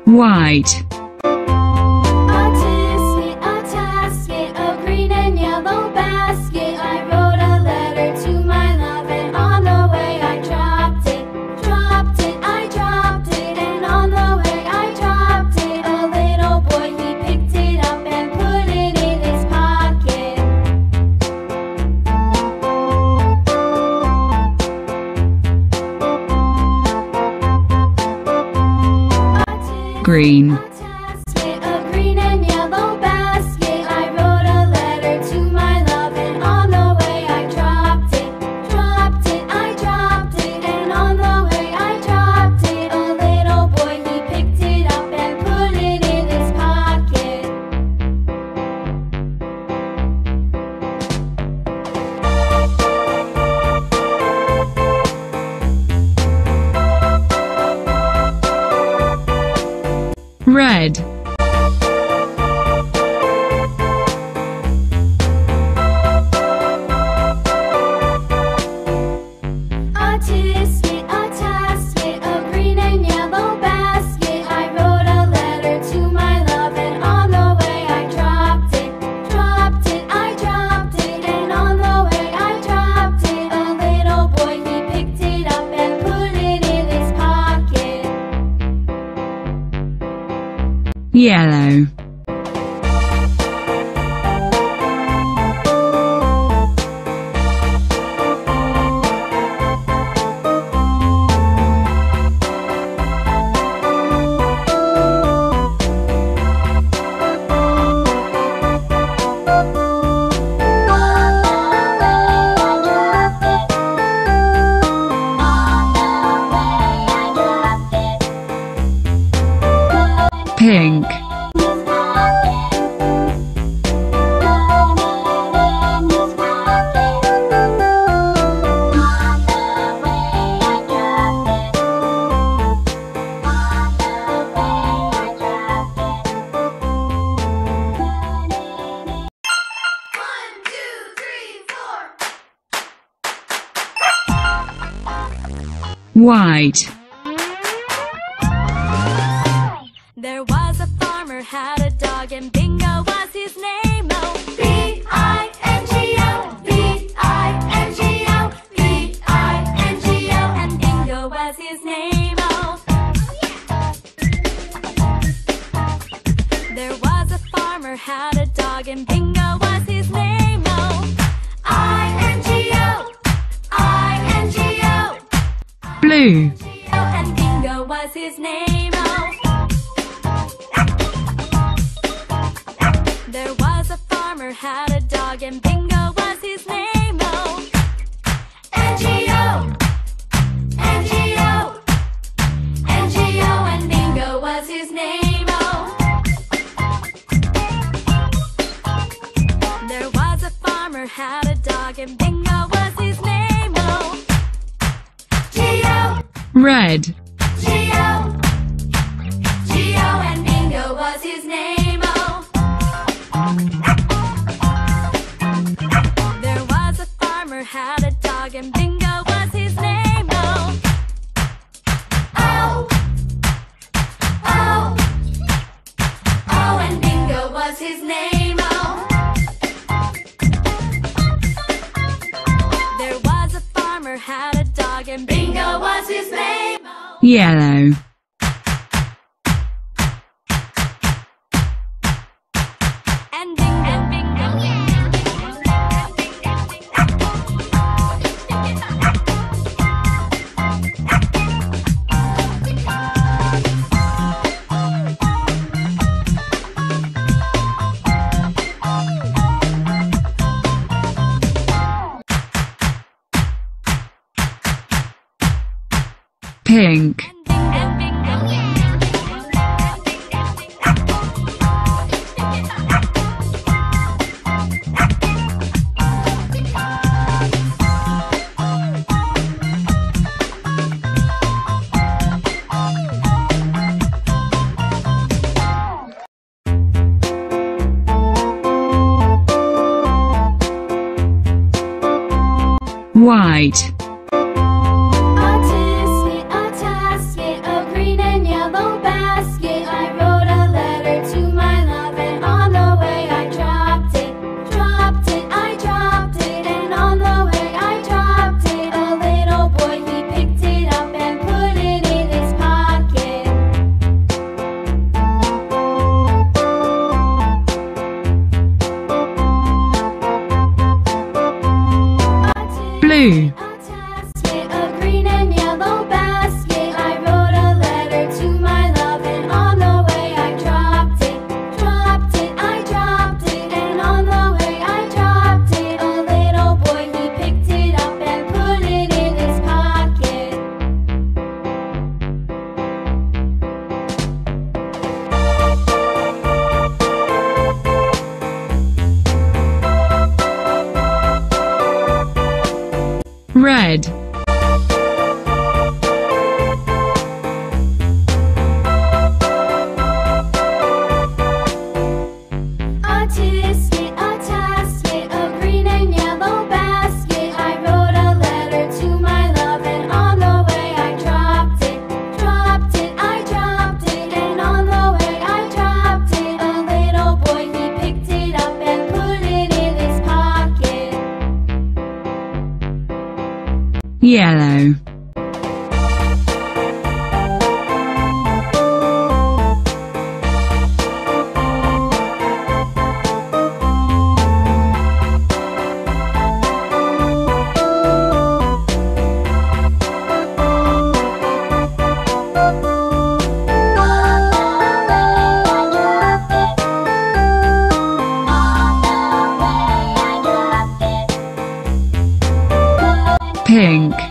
white, A tasket of green and yellow basket. I wrote a letter to my love, and on the way I dropped it, I dropped it, and on the way I dropped it. A little boy, he picked it up and put it in his pocket. green, A tasket of green and yellow basket. I wrote a letter to my love, and on the way I dropped it, I dropped it, and on the way I dropped it. A little boy, he picked it up and put it in his pocket. red, A tasket of green and yellow basket. I wrote a letter to my love, and on the way I dropped it, I dropped it, and on the way I dropped it. A little boy, he picked it up and put it in his pocket. yellow, pink, white, There was a farmer, had a dog, and Bingo was his name. Oh, B-I-N-G-O, B-I-N-G-O, B-I-N-G-O, and Bingo was his name. Oh, there was a farmer, had a dog, and Bingo was his name. Oh, I-N-G-O, I-N-G-O, blue, and Bingo was his name. Oh, there was a farmer, had a dog, and Bingo was his name. Oh, N-G-O, N-G-O, N-G-O, and Bingo was his name. Oh, there was a farmer, had a dog, and Bingo was his name. Oh, G-O, red, G-O, G-O, and Bingo was his name. Oh, there was a farmer, had a dog, and Bingo was his name. Oh, oh, oh, oh, and Bingo was his name. Oh, there was a farmer, had a dog, and Bingo was his name. Oh, yellow, and Bingo, pink, white, a tasket of green and yellow basket. I Blue. A basket, a green and yellow basket. I wrote a letter to my love, and on the way I dropped it, dropped it, I dropped it, and on the way I dropped it. A little boy, he picked it up and put it in his pocket. Red. A tisket, a tasket, a green and yellow basket. I wrote a letter to my love, and on the way I dropped it, dropped it, I dropped it, and on the way I dropped it. A little boy, he picked it up and put it in his pocket. Yellow. Pink.